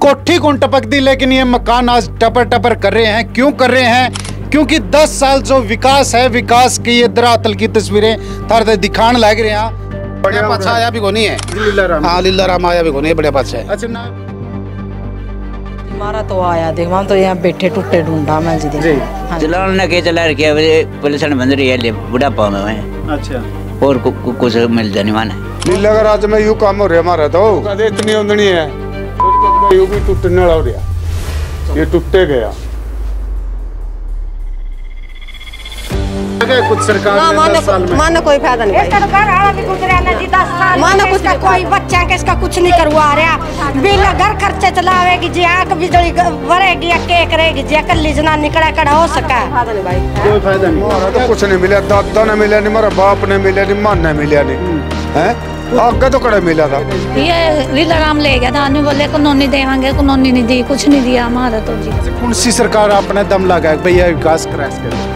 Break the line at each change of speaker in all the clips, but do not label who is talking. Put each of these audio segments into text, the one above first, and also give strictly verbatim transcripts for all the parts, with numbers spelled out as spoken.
कोठी कौन टपक दी, लेकिन ये मकान आज टपर टपर कर रहे हैं। क्यों कर रहे हैं? क्योंकि दस साल जो विकास है, विकास की ये धरातल की तस्वीरें थारे दिखाने लग रहे हैं।
बढ़िया पाछा आया भी कोनी है। हाँ लीला राम आया भी कोनी है, बढ़िया पाछा है।
अच्छा ना
हमारा तो आया देख, हम तो यहाँ बैठे टूटे ढूंढा मैं जी
जी
हाँ।
चलाने के चला रखे पुलिस बंद रही है बुढ़ापा में है।
अच्छा
और कु, कु, कुछ मिल जाने वाला है।
लीला का राज में यू काम हो रहा हमारा तो कदे इतनी उंदनी है, यू भी टूटने वाला हो रहा, ये टूटे गया।
कुछ सरकार
हाँ,
ने
मानो,
दस साल में
मानो कोई फायदा नहीं मानो कुछ का कोई बच्चा के इसका कुछ नहीं करवा रहा। बिल घर खर्चे चलावेगी जी, आग बिजली भरेगी या के करेगी जी, कल जना निकला कड़ा हो सका।
कोई फायदा नहीं।
हमारा तो कुछ नहीं मिला, दादा ने मिला नहीं, मेरा बाप ने मिला नहीं, मां ने मिला नहीं है। आगे तो कड़ा मिला था।
ये लीला राम ले गया था, आदमी बोले कानूनी देवांगे, कानूनी नहीं दी, कुछ नहीं दिया हमारा तो जी।
कौन सी सरकार अपने दम लगा भैया विकास करा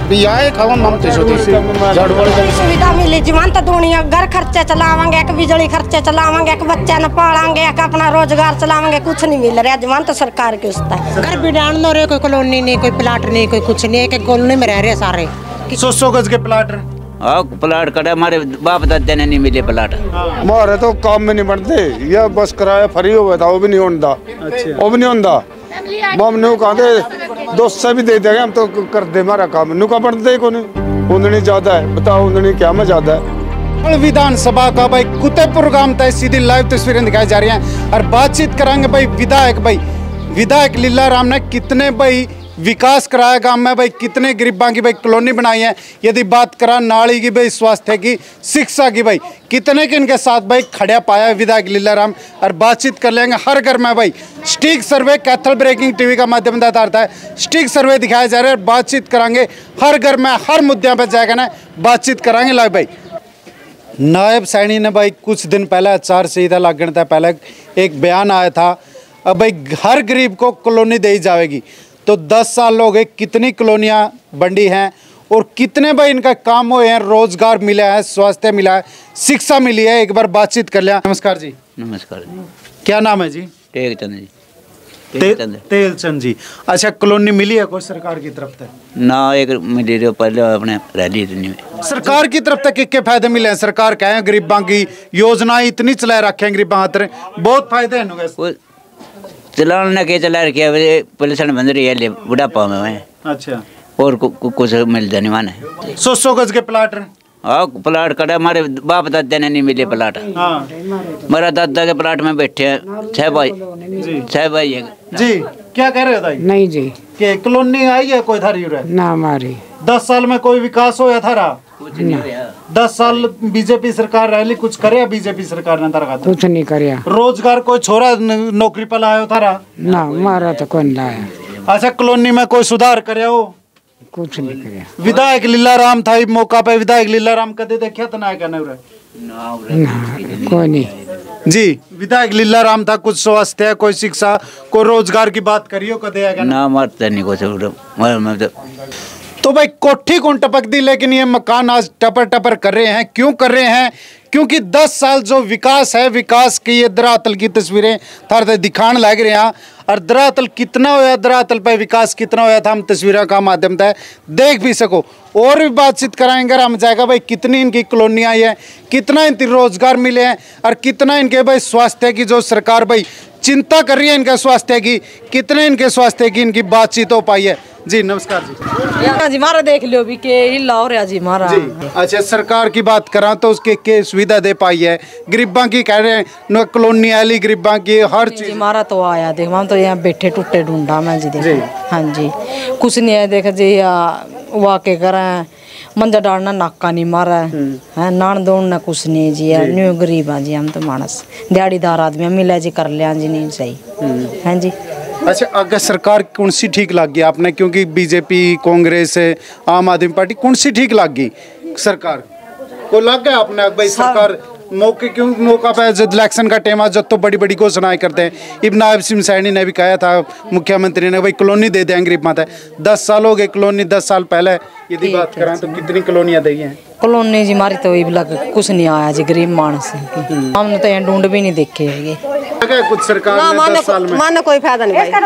सुविधा मिली जीवन तो दुनिया घर खर्चे चलावांगे, एक बिजली खर्चे चलावांगे, एक बच्चा न पालांगे, एक अपना रोजगार चलावांगे, कुछ नहीं मिल रहा जीवन तो सरकार के उसका।
घर भी डाल रहे, कोई कॉलोनी नहीं, कोई प्लाट नहीं, कोई कुछ नहीं, एक कॉलोनी में रह रहे सारे।
सौ सौ गज के प्लाट
हाँ प्लाट कटा, हमारे बाप दादा ने नहीं मिले प्लाट।
हमारे तो काम में नहीं बढ़ते, ये बस किराया फ्री हुआ था, वो भी नहीं होता। वो भी नहीं होता। हमने कहा दो सौ भी दे देंगे हम तो कर दे हमारा काम, नुका बढ़ते को नहीं। उंदनी ज्यादा है, बताओ उंदनी क्या में ज्यादा है।
विधानसभा का भाई कुतेपुर गांव तय सीधी लाइव तस्वीरें दिखाई जा रही हैं और बातचीत कराएंगे भाई विधायक भाई विधायक लीला राम ने कितने भाई विकास कराया गांव में, भाई कितने गरीबां की भाई कॉलोनी बनाई है। यदि बात करा नाली की भाई, स्वास्थ्य की, शिक्षा की, भाई कितने के इनके साथ भाई खड़ा पाया विधायक लीला राम। और बातचीत कर लेंगे हर घर में भाई स्टिक सर्वे कैथल ब्रेकिंग टीवी का माध्यम आता है, स्टिक सर्वे दिखाया जा रहा है। बातचीत कराएंगे हर घर में, हर मुद्दे पर जाएगा ना बातचीत कराएंगे। लाइव भाई नायब सैनी ने भाई कुछ दिन पहले आचार संहिता लागण था पहले एक बयान आया था, अब भाई हर गरीब को कॉलोनी दी जाएगी। तो दस साल हो गए, कितनी कॉलोनियाँ बंटी हैं और कितने भाई इनका काम हुए हैं, रोजगार मिला है, स्वास्थ्य मिला है, शिक्षा मिली है। एक बार बातचीत कर लिया। नमस्कार जी।
नमस्कार जी।
क्या नाम है जी?
टेकचंद जी।
ते, तेलचंद जी। अच्छा कॉलोनी मिली है कोई सरकार की तरफ से?
ना एक मिली तो पहले अपने रैली में।
सरकार की तरफ तक के फायदे मिले हैं? सरकार कहे गरीबां की योजनाएं इतनी चला रखे हैं, गरीबां खातर बहुत फायदे हैं।
चलाने के चला रखे पुलिस बंद रही है बुढ़ापा में है।
अच्छा
और कु, कु, कुछ मिल जाने वाला है।
सौ सौ गज के प्लाट
हाँ प्लाट कटा, हमारे बाप दादा ने नहीं मिले प्लाट।
हाँ
मेरा दादा के प्लाट में बैठे हैं छह भाई छह भाई है
जी। क्या कह रहे हो दाई?
नहीं जी
कि कॉलोनी आई है कोई थारी
ना हमारी
दस साल में कोई विकास होया थारा? दस साल बीजेपी सरकार रही, कुछ करे बीजेपी सरकार ने तारा?
कुछ नहीं करिया।
रोजगार कोई छोरा नौकरी पर लाया थारा?
ना हमारा तो कौन लाया।
अच्छा कॉलोनी में कोई सुधार करे हो?
कुछ नहीं करिया।
विधायक लीला राम था मौका पे, विधायक लीला राम कदे देखा था ना? कहने
कोई नहीं
जी। विधायक लीला राम था, कुछ स्वास्थ्य, कोई शिक्षा, कोई रोजगार की बात करियो कदे
ना? मरते नहीं कुछ।
तो भाई कोठी कौन टपक दी, लेकिन ये मकान आज टपर टपर कर रहे हैं। क्यों कर रहे हैं? क्योंकि दस साल जो विकास है, विकास की ये धरातल की तस्वीरें थारे दिखाने लग रहे हैं। और धरातल कितना होया, धरातल पे विकास कितना होया था, हम तस्वीरों का माध्यम से देख भी सको। और भी बातचीत कराएंगे हम जाएगा भाई कितनी इनकी कॉलोनियाँ है, कितना इनकी रोजगार मिले हैं और कितना इनके भाई स्वास्थ्य की जो सरकार भाई चिंता कर रही है इनके स्वास्थ्य की, कितने इनके स्वास्थ्य की इनकी बातचीत हो पाई है। जी नमस्कार जी।
जी मारा देख लो भी के हिला हो रहा जी मारा
जी। अच्छा सरकार की बात करा तो उसके के सुविधा दे पाई है? गरीबां की कह रहे हैं कॉलोनी वाली गरीबां की हर चीज।
मारा तो आया देख, हम तो यहाँ बैठे टूटे ढूंढा मैं जी देख। हाँ जी कुछ नहीं है देख जी, वाके करें मंजा डालना नाका नहीं मारा है, नान दौड़ना कुछ नहीं जी है। न्यू गरीब हाँ जी हम तो मानस दिहाड़ीदार आदमी मिला जी कर लिया जी नहीं सही है जी।
अच्छा अगर सरकार कौन सी ठीक लग गई आपने, क्योंकि बीजेपी, कांग्रेस, आम आदमी पार्टी कौन सी ठीक लग गई सरकार को? लग गया आपने भाई सरकार मौके क्यों मौका पे जब इलेक्शन का टाइम आ जब तो बड़ी बड़ी घोषणाएं करते हैं। इब नायब सिंह सैनी ने भी कहा था मुख्यमंत्री ने भाई कॉलोनी दे देंगे गरीब माता। दस साल हो गए कॉलोनी, दस साल पहले यदि बात करें तो कितनी कॉलोनियाँ दी हैं?
कॉलोनी जी हमारी तो भी लग कुछ नहीं आया जी, गरीब मानस हमने तो यहाँ ढूंढ भी नहीं देखे है
कुछ सरकार ने दस साल में
मानो कोई फायदा नहीं भाई।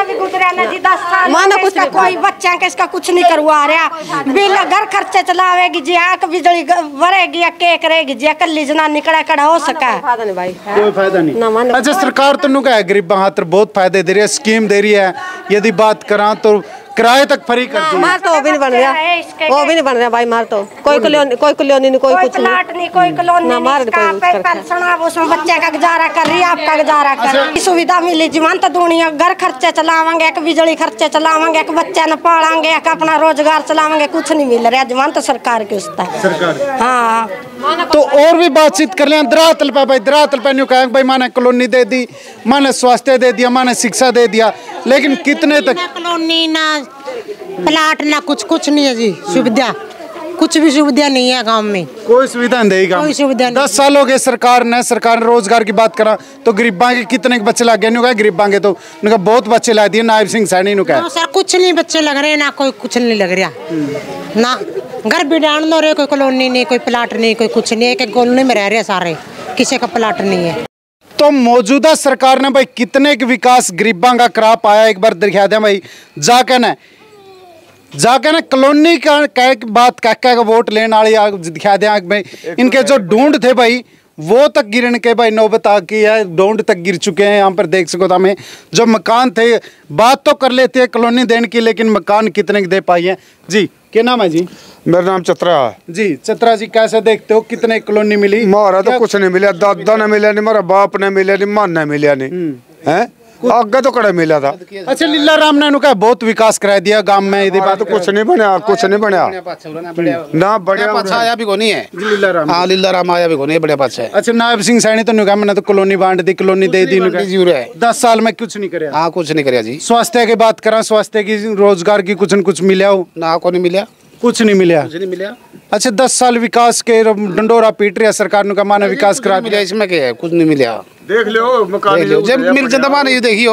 मानो कुछ
कोई बच्चा के इसका कुछ नहीं करवा रहा, बिल घर खर्चे चलावेगी जी, आक बिजली भरेगी, के करेगी जी, कल्ली जनानी कड़ा कड़ा हो सका
फायदा नहीं भाई,
कोई फायदा नहीं। अच्छा सरकार तो क्या है गरीब खातर बहुत फायदे दे रही है, स्कीम दे रही है, यदि बात करा तो किराए तक फ्री कर दी।
मार तो वो भी नहीं बन रहा, वो भी नहीं बन रहा भाई, मार तो कोई कॉलोनी कोई कॉलोनी नहीं, कोई कुछ
नहीं, कोई कॉलोनी
ना मार कोई
उसमें बच्चे का गुजारा कर रही है, आपका गुजारा कर रही है। सुविधा मिली जीवन तो दुनिया, घर खर्चे चलावांगे, एक बिजली खर्चे चलावांगे, एक बच्चा न पालांगे, एक अपना रोजगार चलावांगे, कुछ नहीं मिल रहा जीवन तो सरकार के उसका
सरकार।
हाँ
तो और भी बातचीत कर लें दरातल पे भाई, दरातल पे न्यू कहा भाई माने कॉलोनी दे दी, माने स्वास्थ्य दे दिया, माने शिक्षा दे दिया, लेकिन कितने तक
कॉलोनी ना प्लाट ना कुछ कुछ नहीं है जी, सुविधा कुछ भी सुविधा नहीं है गांव में,
कोई सुविधा नहीं देगा,
कोई सुविधा नहीं।
दस साल हो गए सरकार ने सरकार ने रोजगार की बात करा तो गरीबां के कितने बच्चे लग गए, कहा गरीबां के तो उनका बहुत बच्चे ला दिए, नायब सिंह सैनी ने कहा
सर कुछ नहीं बच्चे लग रहे ना, कोई कुछ नहीं लग रहा ना, घर भी डाल लो रहे, कोई कॉलोनी नहीं, कोई प्लाट नहीं, कोई कुछ नहीं, एक कॉलोनी में रह रहे सारे, किसी का प्लाट नहीं है।
तो मौजूदा सरकार ने भाई कितने के विकास गरीबां का करा पाया, एक बार दिखा दें भाई जाके ना जाके ना कॉलोनी का कह बात कह कह का वोट लेने वाली दिखा दें भाई, इनके जो ढूंढ थे भाई वो तक गिरने के भाई नौबत आ गई है, ढूंढ तक गिर चुके हैं। यहाँ पर देख सको तो हमें जो मकान थे बात तो कर लेते हैं कॉलोनी देने की, लेकिन मकान कितने दे पाई है जी। क्या नाम है जी?
मेरा नाम चतरा है
जी। चतरा जी कैसे देखते हो कितने कॉलोनी मिली?
मारा तो कुछ नहीं मिला, दादा ने मिला नहीं, मेरा बाप ने मिला नहीं, मान ने मिला नहीं है, आगे तो कड़ा मिला था।
अच्छा लीला राम ने कहा बहुत विकास करा दिया गांव में, यदि बात
तो कुछ नहीं बना, कुछ नहीं बना ना, बढ़िया
पाछा आया भी कोनी है
लीला राम।
हाँ लीला राम आया भी कोनी है, बढ़िया पाछा है।
अच्छा नायब सिंह सैनी तो कहा मैंने तो कॉलोनी बांट दी, कॉलोनी दे दी, दस साल में कुछ नहीं कराया।
हाँ कुछ नहीं कराया जी।
स्वास्थ्य की बात करा, स्वास्थ्य की रोजगार की कुछ न कुछ मिला हो
ना, को नहीं मिला,
कुछ नहीं मिला,
कुछ नहीं मिला।
अच्छा दस साल विकास के डंडोरा पीट रही है सरकार ने, माने विकास करा
मिला, इसमें क्या है, कुछ नहीं मिला।
देख लो मकान
जब मिल जाता माने ये देखियो,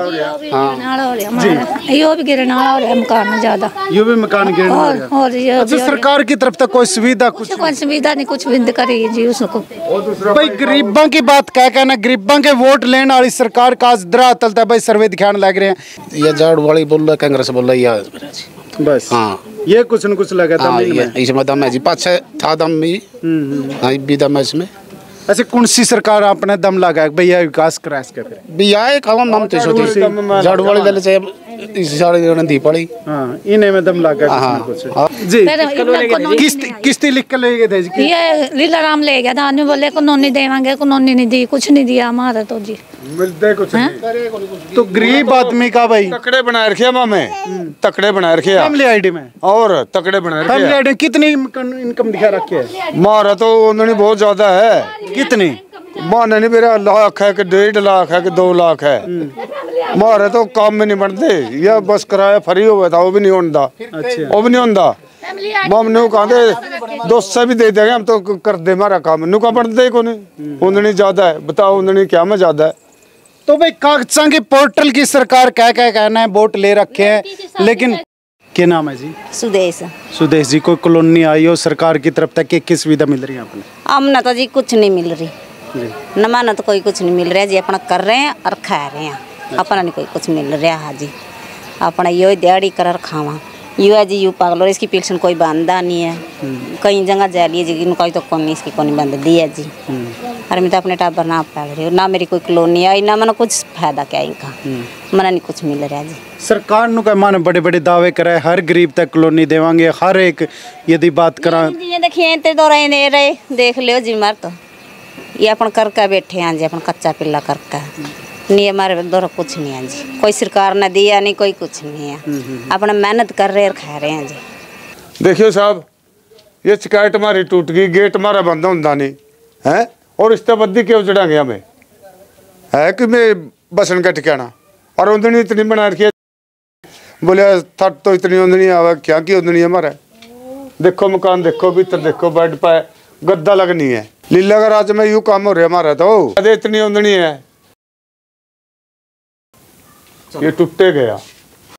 यो भी गिरने वाला हो रहा है मकान ज्यादा,
ये भी मकान गिरने वाला है।
और ये
अच्छा सरकार की तरफ तक कोई सुविधा कुछ
कोई सुविधा नहीं, कुछ बिंद करी जी उसको।
भाई गरीबों की बात क्या कहना, गरीबों के वोट लेने वाली सरकार का धरातल था भाई, सर्वे दिखाने लग रहे हैं।
ये झाड़ू वाली बोल रहा है, कांग्रेस बोल रही है
बस।
हाँ
ये कुछ न कुछ लगा था।
हाँ, ये इसमें दम है जी, पाछे था दम भी, हाँ भी दम है इसमें।
अच्छा कौन सी सरकार अपने दम लगा भैया विकास करा इसके फिर
भी आए खावा नाम तो सोती झाड़ू वाली दल से इस सारे ने दी पड़ी।
हां इन्हें में दम लगा कुछ
हाँ
जी। किस्ती किस्ती लिख के ले गए थे जी,
ये लीला राम ले गया था, अन्य बोले कॉलोनी देवांगे, कॉलोनी नहीं दी, कुछ नहीं दिया हमारा तो जी,
मिलते कुछ नहीं।
तो गरीब आदमी का भाई
तकड़े बनाए रखे मामे, तकड़े बनाए रखे
फैमिली आईडी में,
और तकड़े बनाए रखे
फैमिली आईडी कितनी इनकम दिखा रखी है?
मारा तो उन्होंने बहुत ज्यादा है।
कितनी?
माने नहीं मेरा लाख है कि डेढ़ लाख है कि दो लाख है, मारे तो काम में नहीं बनते, या बस किराया फ्री हो था वो भी नहीं होता, वो भी नहीं होता। मम्मी कहते दोस्त भी दे देंगे हम तो कर दे हमारा काम, नु का बनते को नहीं, उन्होंने ज्यादा है, बताओ उन्होंने क्या में ज्यादा है।
तो भाई कागजां की पोर्टल की सरकार क्या क्या कहना है, वोट ले रखे हैं, लेकिन क्या नाम है जी?
सुदेश।
सुदेश जी कोई कॉलोनी आई हो सरकार की तरफ तक किस सुविधा मिल रही है आपने?
हमने तो जी कुछ नहीं मिल रही, न माना तो कोई कुछ नहीं मिल रहा जी, अपना कर रहे हैं और खा रहे हैं, अपना नहीं कोई कुछ मिल रहा है जी, अपना यो दिहाड़ी कर खावा यू है जी, यू पागल, और इसकी पेंशन कोई बंदा नहीं है, कई जगह जा लिए जी कोई तो कौन नहीं, इसकी कौन बंद दी है जी, और मैं तो अपने टाबर ना पाल रही हूँ, ना मेरी कोई कॉलोनी आई, ना मैंने कुछ फायदा क्या इनका, मना नहीं कुछ मिल रहा जी।
सरकार नु का माने बड़े बड़े दावे कराए हर गरीब तक कॉलोनी देवांगे, हर एक यदि बात करा
देखिए तो रहे नहीं रहे देख लियो जी, मार तो ये अपन करके बैठे हैं जी, अपन कच्चा पिल्ला करके नहीं, हमारे दौर कुछ नहीं है जी, कोई सरकार ने दिया नहीं, कोई कुछ नहीं है, अपना मेहनत कर रहे और खा रहे हैं जी।
देखियो साहब ये शिकायत हमारी टूट गई, गेट हमारा बंद होता नहीं है, और इस बद्दी क्यों चढ़ाएंगे हमें, है कि मैं बसन का ठिकाना, और उंदनी इतनी बना रखी है, बोले थट तो इतनी उंदनी आवा क्या की उंदनी हमारा, देखो मकान देखो भीतर देखो, बेड पाए गद्दा लगनी है, लीला का राज में यूं काम हो रहा हमारा, तो इतनी उंदनी है ये टूटे गया।